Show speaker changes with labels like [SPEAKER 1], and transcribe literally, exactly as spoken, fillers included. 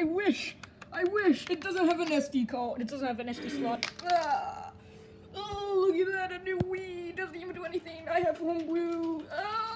[SPEAKER 1] I wish. I wish. It doesn't have an S D card. It doesn't have an S D slot. Ah. Oh, look at that. A new Wii. Doesn't even do anything. I have homebrew. Ah.